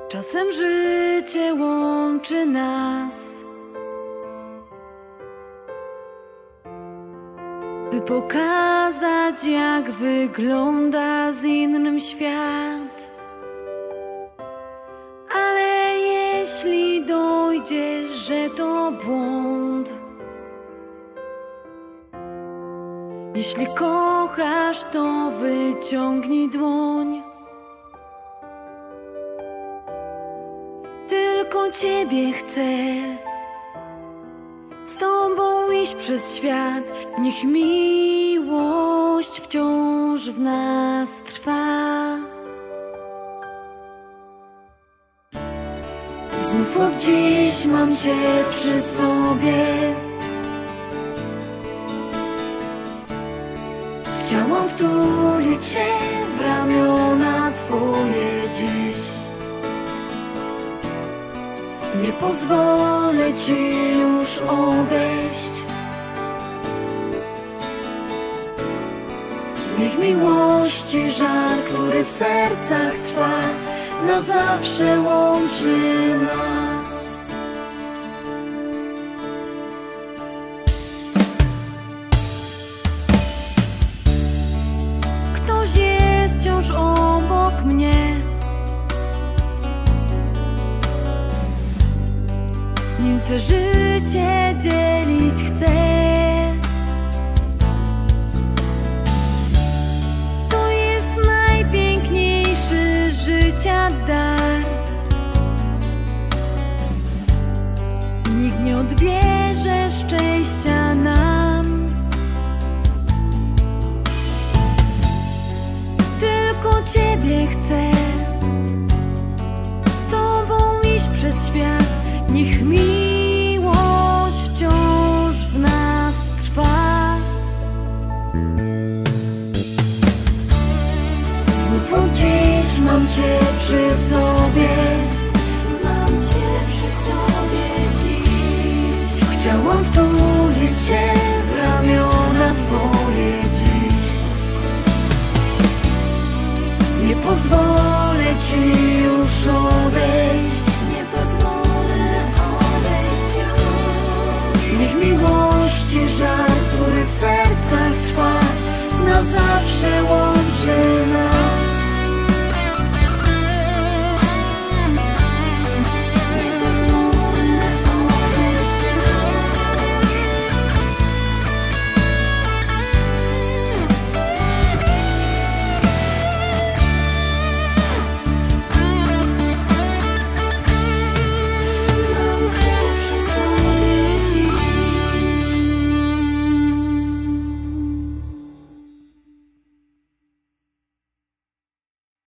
Czasem życie łączy nas, by pokazać, jak wygląda z innym świat. Ale jeśli dojdzie, że to błąd, jeśli kochasz, to wyciągnij dłoń. Tylko Ciebie chcę, z Tobą iść przez świat. Niech miłość wciąż w nas trwa. Znów od dziś mam Cię przy sobie. Chciałam wtulić się w ramiona Twoje dziś. Nie pozwolę Ci już odejść. Niech miłości żar, który w sercach trwa, na zawsze łączy nas. Ktoś jest wciąż obok mnie, nim swe życie dzielić chcę. To jest najpiękniejszy życia dar. Nikt nie odbierze szczęścia nam. Tylko Ciebie chcę, z Tobą iść przez świat. Niech miłość wciąż w nas trwa. Znów od dziś mam Cię przy sobie. Mam Cię przy sobie dziś. Chciałam wtulić się w ramiona Twoje dziś. Nie pozwolę Ci już odejść. Nie pozwolę. Niech miłości żar, który w sercach trwa, na zawsze łączy.